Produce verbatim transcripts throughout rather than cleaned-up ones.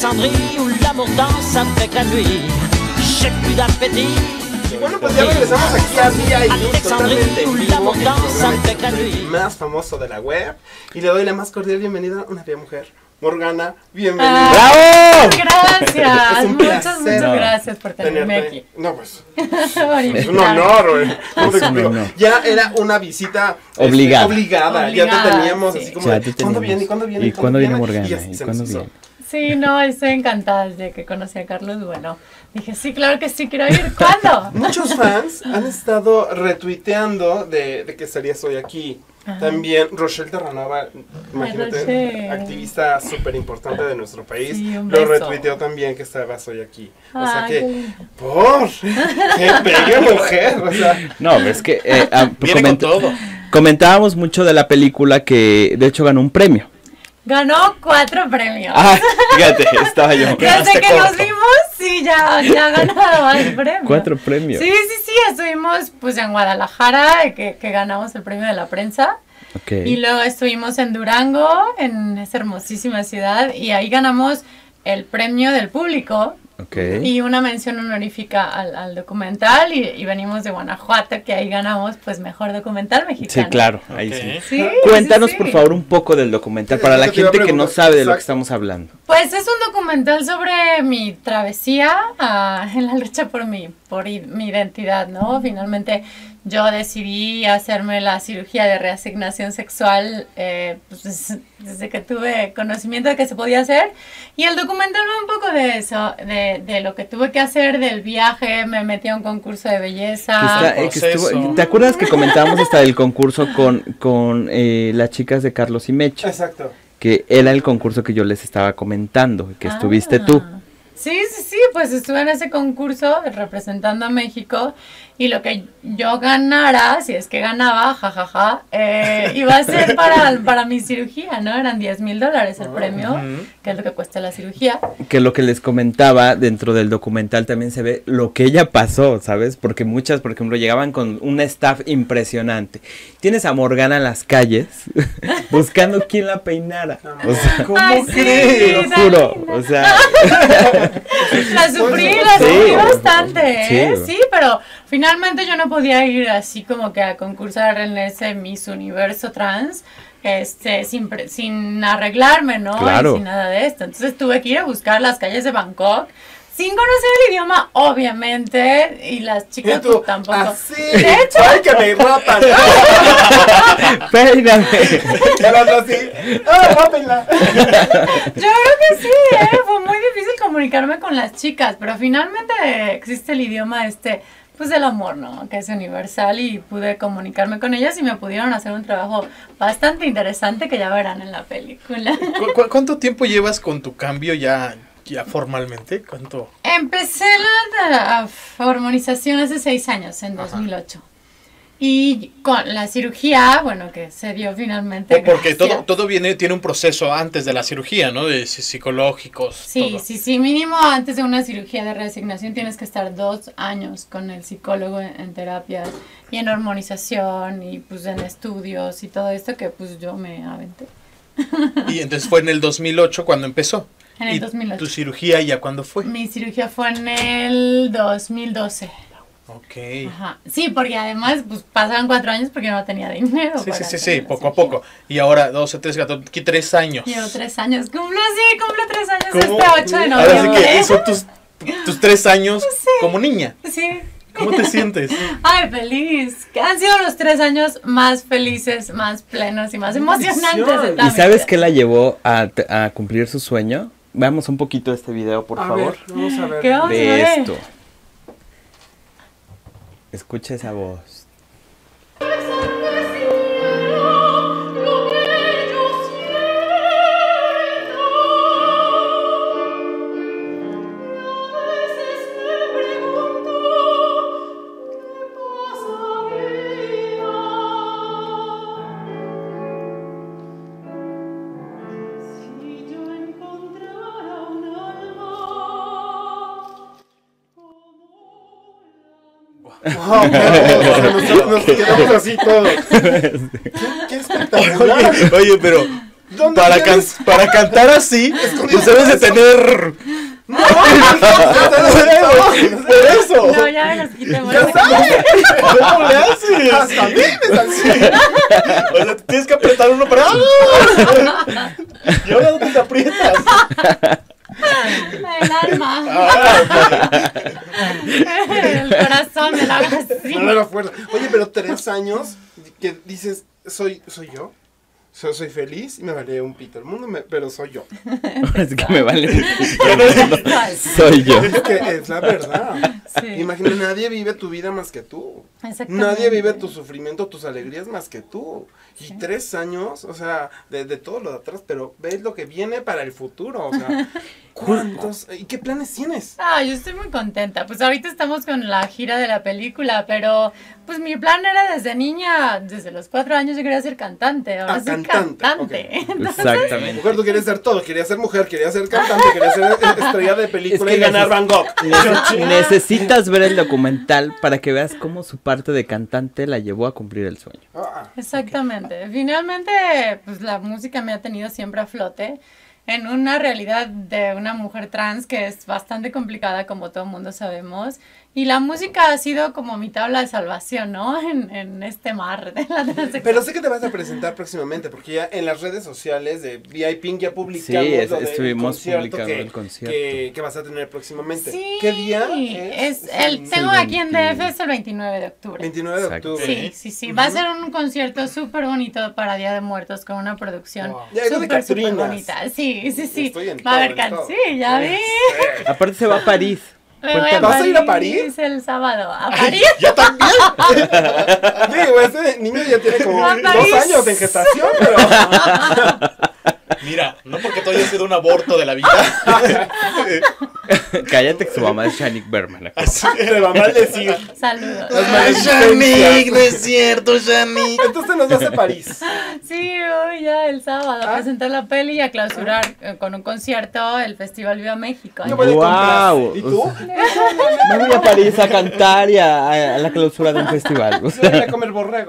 Alexandrie où l'amour danse avec la nuit. J'ai plus d'appétit. Y bueno, pues ya regresamos aquí a V I News, totalmente en vivo, el programa más famoso de la web. Y le doy la más cordial bienvenida a una bella mujer, Morgana, bienvenida. ¡Bravo! Gracias, Es un muchas, placer muchas no. gracias por tenerme tenerte. aquí. No, pues, Por es un invitarme. honor, güey. ¿Cómo te Es un explico? honor. Ya era una visita este, Obligada. obligada. Ya Obligada, te teníamos sí. así como, Ya de, te ¿cuándo teníamos. viene? ¿Cuándo viene? ¿Y cuándo viene Morgana? Y ya ¿Y se cuándo nos hizo. viene? Sí, no, estoy encantada desde que conocí a Carlos. Bueno, dije, sí, claro que sí, quiero ir. ¿Cuándo? Muchos fans han estado retuiteando de, de que estarías hoy aquí. Ajá. También Rochelle Terranova, imagínate, Rochelle. activista súper importante de nuestro país, Sí, un lo beso. retuiteó también que estabas hoy aquí. O sea Ay, que, qué lindo. ¡por! ¡Qué bella mujer! O sea, No, es que eh, ah, Viene con coment- todo. comentábamos mucho de la película que de hecho ganó un premio. Ganó cuatro premios. Ah, fíjate, estaba yo. Desde quedaste que corto. nos vimos, sí, ya, ya ha ganado varios premios. Cuatro premios. Sí, sí, sí, estuvimos pues en Guadalajara, que, que ganamos el premio de la prensa. Ok. Y luego estuvimos en Durango, en esa hermosísima ciudad, y ahí ganamos el premio del público Ok. y una mención honorífica al, al documental, y, y venimos de Guanajuato, que ahí ganamos pues mejor documental mexicano. Sí, claro, ahí Ok. sí. Sí, Cuéntanos sí, sí. por favor un poco del documental Sí, para es la lo que te iba a gente que no preguntar. sabe de lo que Exacto. estamos hablando. Pues es un documental sobre mi travesía ah, en la lucha por mi, por i- mi identidad, ¿no? Finalmente yo decidí hacerme la cirugía de reasignación sexual eh, pues, des- desde que tuve conocimiento de que se podía hacer, y el documental va un poco de eso, de, de lo que tuve que hacer, del viaje, me metí a un concurso de belleza. Que está- eh, que proceso. estuvo- ¿Te acuerdas que comentábamos hasta el concurso con, con eh, las chicas de Carlos y Mecha? exacto. Que era el concurso que yo les estaba comentando, que estuviste tú. Ah. Sí, sí, sí, pues estuve en ese concurso representando a México, y lo que yo ganara, si es que ganaba, jajaja, eh, iba a ser para, para mi cirugía, ¿no? Eran diez mil dólares el premio, Ujú. que es lo que cuesta la cirugía. Que lo que les comentaba dentro del documental también se ve lo que ella pasó, ¿sabes? Porque muchas, por ejemplo, llegaban con un staff impresionante. Tienes a Morgana en las calles buscando quién la peinara. O sea, ¿Cómo Ay, sí, crees? te lo tan juro. linda. O sea, La sufrí, la Sí. sufrí bastante, ¿eh? Sí. Sí, pero finalmente yo no podía ir así como que a concursar en ese Miss Universo trans, este, sin, pre- sin arreglarme, ¿no? Claro. Y sin nada de esto. Entonces tuve que ir a buscar las calles de Bangkok, sin conocer el idioma, obviamente, y las Y chicas tú, pues, tampoco. así, De hecho, ¡ay, que me rapan! peíname. El otro así, ¡ah, rápenla! yo creo que sí, ¿eh? Fue muy difícil comunicarme con las chicas, pero finalmente existe el idioma este, pues del amor, ¿no? Que es universal, y pude comunicarme con ellas y me pudieron hacer un trabajo bastante interesante que ya verán en la película. ¿Cu- cu- ¿Cuánto tiempo llevas con tu cambio ya, ya formalmente? ¿Cuánto? Empecé la, la hormonización hace seis años, en dos mil ocho. Y con la cirugía, bueno, que se dio finalmente. Porque todo, gracias. todo viene, tiene un proceso antes de la cirugía, ¿no? De psi- psicológicos. Sí, todo. sí, sí, mínimo antes de una cirugía de reasignación tienes que estar dos años con el psicólogo en, en terapia y en hormonización y pues en estudios y todo esto que pues yo me aventé. Y entonces fue en el dos mil ocho cuando empezó. En el ¿Y dos mil ocho. tu cirugía ya cuándo fue? Mi cirugía fue en el dos mil doce. Ok. Ajá. Sí, porque además pues pasaron cuatro años porque no tenía dinero. Sí, para sí, sí, hacer sí, la poco a cirugía. poco. Y ahora doce, trece, catorce, aquí tres años. Llevo tres años. Cumplo, sí, cumplo tres años ¿Cómo? este ocho de Ahora sí noviembre. que son tus, tus tres años como niña. Sí. ¿Cómo te sientes? Ay, feliz. Que han sido los tres años más felices, más plenos y más emocionantes de toda ¿Y mi sabes vida. qué la llevó a, t- a cumplir su sueño? Veamos un poquito este video, por A favor. ver, vamos a ver. ¿Qué vamos a De ver? esto. Escucha esa voz. Wow, nos, nos quedamos así todos. Qué, qué espectacular. Oye, oye, pero ¿Dónde Para, can tienes? para cantar así, pues debes de tener... No, no, Por eso. No, ya me los quité. ya sabes. ¿Cómo le haces? Hasta a mí me así. O sea, tienes que apretar uno para... ¿Y ahora dónde te aprietas? El alma. Ah, El corazón me la hago así. No era fuerza. Oye, pero tres años que dices, soy, soy yo. Soy, soy feliz y me vale un pito el mundo, me- pero soy yo. Es que me vale. Soy yo. Es que es la verdad. Sí. Imagina, nadie vive tu vida más que tú. Exactamente. Nadie vive tu sufrimiento, tus alegrías más que tú. Y tres años, o sea, de, de todo lo de atrás, pero ves lo que viene para el futuro. O sea, ¿cuántos? ¿Y qué planes tienes? Ah, yo estoy muy contenta. Pues ahorita estamos con la gira de la película, pero pues mi plan era desde niña, desde los cuatro años yo quería ser cantante. Ahora Ah, soy cantante, cantante. Entonces, Exactamente. Mujer, tú querías ser todo. Querías ser mujer, querías ser cantante, querías ser estrella de película Es que y ganar neces- Van Gogh. Nece- necesitas ver el documental para que veas cómo su parte de cantante la llevó a cumplir el sueño. Ah, exactamente. Finalmente, pues la música me ha tenido siempre a flote en una realidad de una mujer trans que es bastante complicada, como todo el mundo sabemos. Y la música ha sido como mi tabla de salvación, ¿no? En, en este mar de la transexualidad. pero sé que te vas a presentar próximamente, porque ya en las redes sociales de V I P ya publicamos Sí, es- lo del estuvimos concierto publicando que, el concierto. Que, que vas a tener próximamente. Sí, ¿Qué día es? es? el, el tengo el aquí en D F, veinte. es el veintinueve de octubre. veintinueve de Exacto. octubre. Sí, sí, sí. Va a ser un concierto súper bonito para Día de Muertos con una producción Wow. Ya, era de súper, súper Catrinas. bonita. Sí, sí, sí. Estoy en Va a haber todo, en can... todo. Sí, ya vi. Aparte se va a París. Me voy Cuéntanos. ¿Vas a ir a París? el sábado. ¿A París? Yo también. Digo, ese niño ya tiene como A dos París. años de gestación, pero Mira, no porque tú hayas sido un aborto de la vida. Cállate que su mamá es Shanik Berman. te va a maldecir. Saludos. Ay, Shanik, no es cierto, Shanik. Entonces nos vas a París. Sí, voy ya el sábado a Ah. presentar la peli y a clausurar eh, con un concierto el Festival Viva México. Yo voy a comprar. Guau. ¿Y tú? O Me voy a París a cantar y a, a la clausura de un festival. O Yo voy sea, a comer borrego.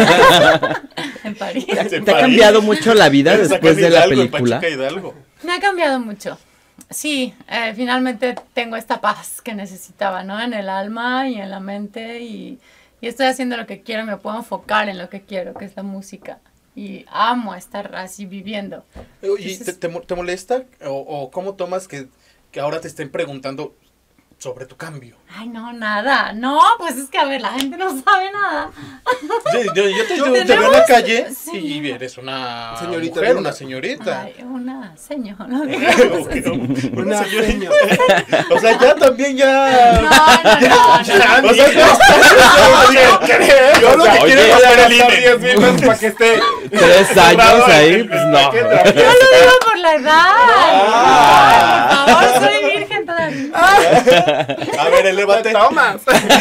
En París. ¿te ha cambiado mucho la vida después de la película? Pachuca Hidalgo. Me ha cambiado mucho. Sí, eh, finalmente tengo esta paz que necesitaba, ¿no? En el alma y en la mente y, y estoy haciendo lo que quiero, me puedo enfocar en lo que quiero, que es la música. Y amo estar así viviendo. ¿Y te, te, mo- te molesta o, o cómo tomas que, que ahora te estén preguntando sobre tu cambio? Ay, no, nada. No, pues es que, a ver, la gente no sabe nada. Yo, yo- yo te, yo te veo en Tenemos- la calle sí. y eres una Señorita mujer, linda. una señorita. Ay, una señora, ¿no? Digamos así. Una señorita. señor. O sea, ya también ya... No, no, no, no. O sea, Yo lo O sea, que oye, quiero es ya gastar gastar diez diez mil pesos para que esté Tres años ahí, pues no. Yo lo digo por la edad. Ah. Por favor, soy virgen todavía. A ver, elévate. Tomas.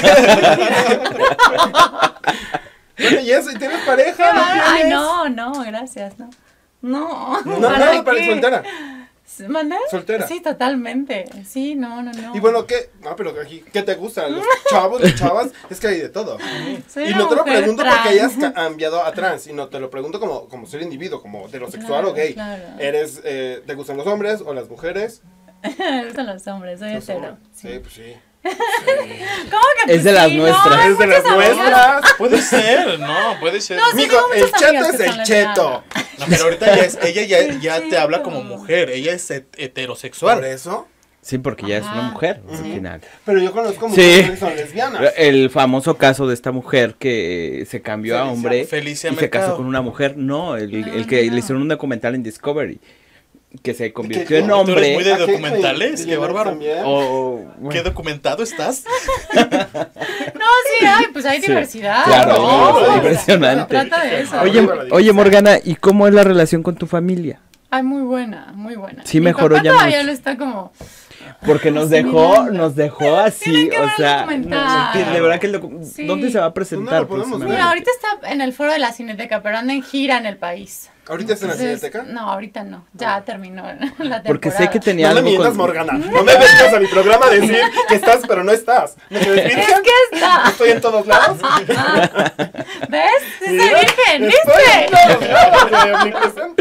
Bueno, y eso, ¿y tienes pareja? ¿No Ay, tienes? no, no, gracias, no. No, No, nada, para qué? soltera. ¿Mandé? Soltera. Sí, totalmente. Sí, no, no, no. Y bueno, ¿qué? No, pero aquí, ¿qué te gusta? Los chavos, las chavas, es que hay de todo. Soy Y una no te lo mujer pregunto trans. porque hayas cambiado a trans, sino te lo pregunto como, como ser individuo, como heterosexual Claro, o gay. claro. ¿Eres, eh, te gustan los hombres o las mujeres? Me gustan los hombres, soy Los hetero. hombres. Sí, pues sí. ¿Cómo que Es de pues las sí? nuestras. No, hay Es de las muchas amigas. nuestras. Puede ser, no, puede ser. No, sí, Mijo, tengo el muchas cheto amigas es que el son cheto. No, pero ahorita ya es, ella ya, ya Sí, te habla como- como mujer, ella es het- Por heterosexual. eso. Sí, porque ya es una Ajá. mujer al Ujú. final. Pero yo conozco Sí. mujeres que son lesbianas. El famoso caso de esta mujer que se cambió a Felicia- hombre Felicia y se Mercado. casó con una mujer. No, el, No, el que no. le hicieron un documental en Discovery. Que se convirtió ¿Qué? en ¿Tú eres hombre. muy de ¿A qué? documentales? ¿De Qué bárbaro. también? O, bueno, ¿Qué documentado estás? No, sí, hay, pues hay Sí, diversidad. claro, ¿no? no, impresionante. Se trata de eso. Oye, Arriba la oye, divisa. Morgana, ¿y cómo es la relación con tu familia? Ay, muy buena, muy buena. Sí, Mi mejoró papá ya todavía mucho. lo está como... Porque nos Sí, dejó, mirando. nos dejó así, Tienen que ver o el sea, documental. no, de verdad que el docu- Sí. ¿dónde se va a ¿Dónde presentar? lo podemos próximamente? Mira, ahorita está en el foro de la Cineteca, pero anda en gira en el país. ¿Ahorita está en la Entonces, Cineteca? No, ahorita no. Ya terminó la temporada. Porque sé que tenía No me algo mientas, con... Morgana. No me vengas a mi programa a decir que estás, pero no estás. ¿Me quedes virgen? Es que está. Estoy en todos lados. ¿Ves? Estoy Mira, virgen, Estoy en ¿viste? todos lados, de omnipresente.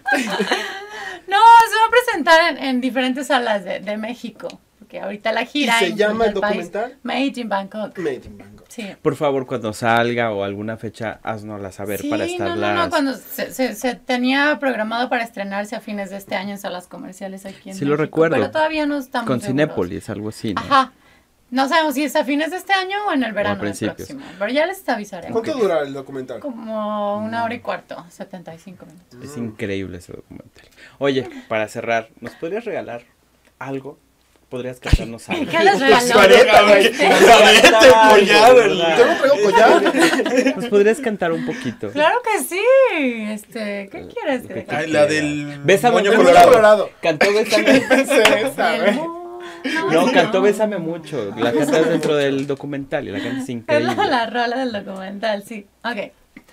No, se va a presentar en, en diferentes salas de, de México. Porque ahorita la gira. ¿Y se llama el país, documental? Made in Bangkok. Made in Bangkok. Sí. Por favor, cuando salga o alguna fecha, haznosla saber Sí, para no, estarlas. no, no, cuando se, se, se tenía programado para estrenarse a fines de este año en salas comerciales aquí en Sí, México. lo recuerdo. Pero todavía no estamos Con seguros. Cinépolis, algo así, ¿no? Ajá. No sabemos si es a fines de este año o en el verano del principios. próximo. Pero ya les avisaré. ¿Cuánto dura el documental? Como una hora y cuarto, setenta y cinco minutos. Es increíble ese documental. Oye, para cerrar, ¿nos podrías regalar algo? ¿Podrías cantarnos algo? ¿Qué les regaló? Careta, güey. Este, Careta, collar, el- Yo no traigo collar. ¿Nos podrías cantar un poquito? Claro que sí. Este, ¿qué quieres que Lo que te Ay, la del Bésame, moño moño Colorado. colorado. Colorado. Cantó Bésame. Esa, El güey. mu- No, cantó Bésame mucho. La cantas dentro del documental y la cantas Es increíble. la, la rola del documental, sí. Ok.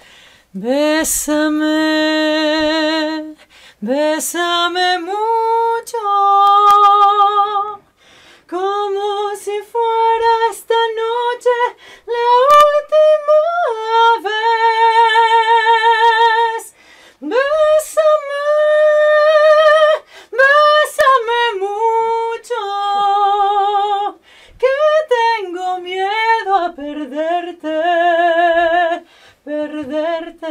Bésame, bésame mucho, como si fuera esta noche la última vez. Bésame, bésame mucho, que tengo miedo a perderte, perderte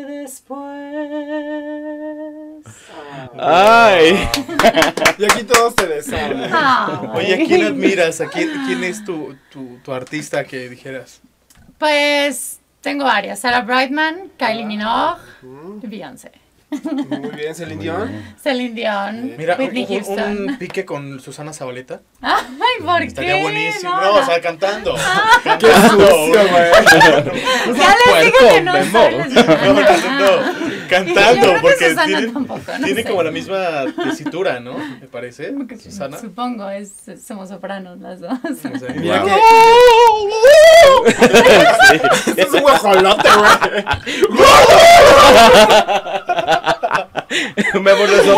después. Ay. Y aquí todos te besan. Ay. Oye, ¿a quién admiras? ¿A quién, quién es tu, tu, tu artista que dijeras? Pues tengo varias. Sarah Brightman, Kylie Minogue y Beyoncé. Muy bien, Celine Dion. Celine Dion, Mira, Whitney un, Houston. un pique con Susana Zabaleta. Ay, ¿por qué? Estaría buenísimo. No, No, no. o sea, cantando. Qué sucio, güey. Ya les dije que no Memo. soy lesbiana. No, no, no, no, Y yo cantando, creo que porque Susana tiene, tampoco, no tiene sé. como la misma tesitura, ¿no? Me parece, Porque Susana. Supongo, es, somos sopranos las dos. O sea, Mira Wow. que. Es un guajolote, güey. Me acuerdo eso.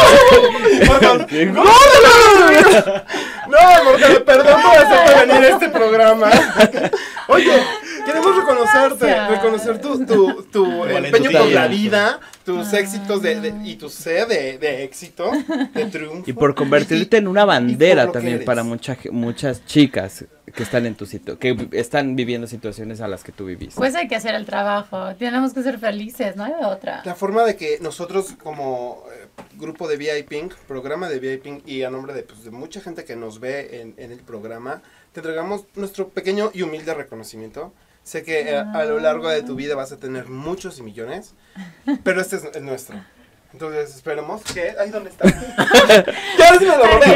No, porque perdón por hacerte venir a este programa. Oye, queremos reconocerte, Gracias. reconocer tu, tu, tu Valentía. empeño por la vida, tus éxitos de, de- y tu sed de, de éxito, de triunfo. Y por convertirte en una bandera y por lo que también eres. para mucha, ge- muchas chicas que están en tu sitio, que vi- están viviendo situaciones a las que tú viviste. Pues hay que hacer el trabajo. Tenemos que ser felices, no hay de otra. La forma de que nosotros como eh, grupo de V I P, programa de V I P y a nombre de, pues, de mucha gente que nos ve en, en el programa, te entregamos nuestro pequeño y humilde reconocimiento. Sé que eh, a lo largo de tu vida vas a tener muchos y millones, pero este es el nuestro. Entonces esperemos que... Ay, ¿dónde está? Ya sí me lo robé.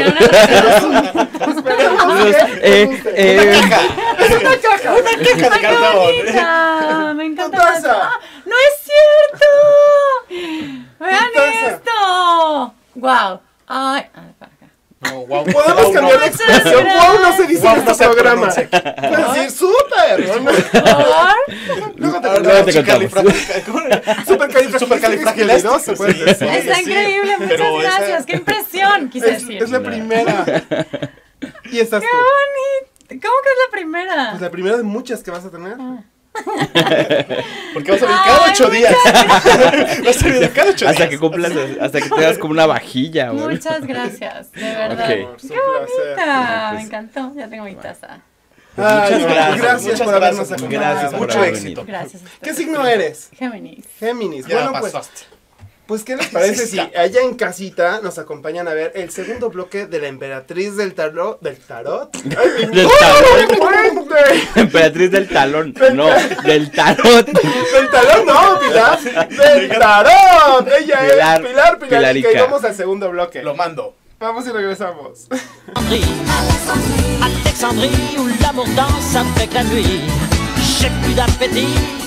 Esperemos Los- que... eh, eh, ¡Es una caja! Una caja de ¡Ay, qué cartón. bonita! Me encanta. Tu taza. ¡Ah, ¡no es cierto! ¡Vean Tu taza. esto! ¡Guau! ¡Ay! ah, para acá. No, wow. Podemos Wow, cambiar no. de expresión. ¡Wow! No se dice Wow, en no este se programa. pronuncia. Puedes decir ¡súper! ¿no? ¿Por? Luego te Ah, Luego te supercalifragil- ¿cómo era? Supercalifragilidoso, puedes decir. Sí, Está sí. increíble, muchas Pero esa- gracias. ¡Qué impresión! Quise Es, decir. es la primera. Y estás ¡Qué tú. bonito! ¿Cómo que es la primera? Pues la primera de muchas que vas a tener. Porque vas a venir cada Ay, ocho días. Vas a venir cada ocho días. hasta que cumplas, hasta que te das como una vajilla, güey. Muchas gracias, de verdad. Ok. Amor, es un placer. Ah, Pues- me encantó, ya tengo mi taza. Ay, Muchas no, gracias, gracias muchas por habernos gracias, acompañado. gracias por Mucho haber éxito. Gracias. a ¿Qué ustedes. signo eres? Géminis. Géminis. Ya Bueno, pues, pasaste. pues, ¿qué les parece si allá en casita nos acompañan a ver el segundo bloque de la Emperatriz del Tarot? ¿Del Tarot? ¡Ay, Del ¡oh, tarot. qué fuerte! Emperatriz del talón. No, del tarot. Del talón, no, Pilar. Del tarot. Ella Pilar, es Pilar Pilarica. Pilarica. Y vamos al segundo bloque. Lo mando. Vamos y regresamos. Alexandrie, où l'amour danse avec la nuit. J'ai plus d'appétit,